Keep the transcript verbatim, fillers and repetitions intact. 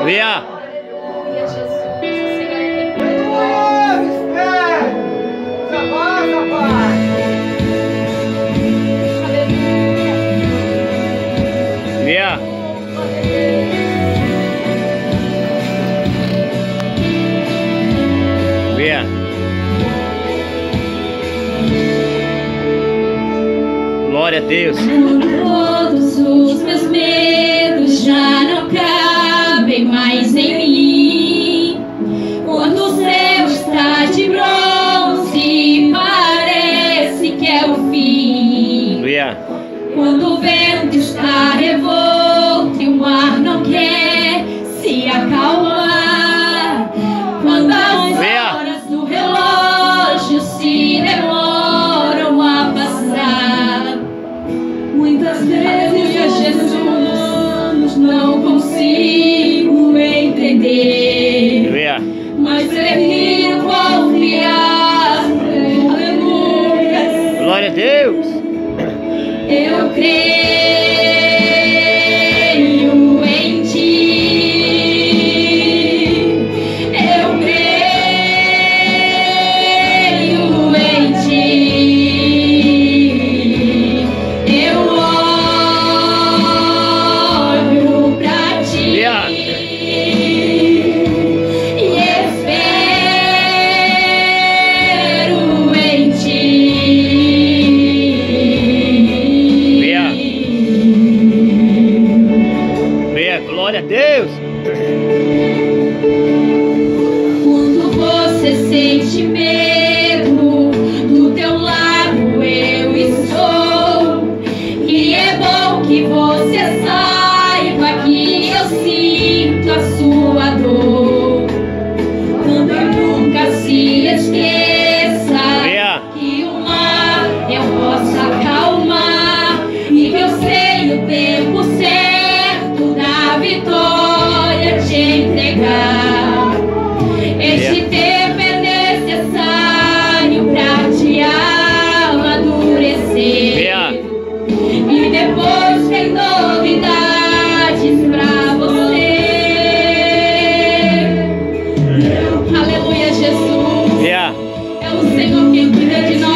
Via. Aleluia, Jesus. O Senhor é quem Via. Via. Glória a Deus. Todos os meus medos já não cabem mais em mim. Quando o céu está de bronze, parece que é o fim. Via. Quando o vento está revolto e o mar não quer se acalmar. Quando as horas do relógio se demoram a passar. Muitas vezes, Jesus, não consigo entender. Via. Mas prefiro confiar. Aleluia. Glória a Deus. Eu creio em ti. Eu creio em ti. Eu olho pra ti. Yeah. E espero em ti. Glória a Deus. Quando você sente medo, do teu lado eu estou. E é bom que você saiba que eu sinto a sua dor. Quando nunca se esqueça que o mar eu posso acalmar e que eu sei o tempo certo da vitória te entregar. Este tempo é necessário pra te amadurecer. E depois tem novidades pra você. Aleluia, Jesus. É o Senhor quem cuida de nós.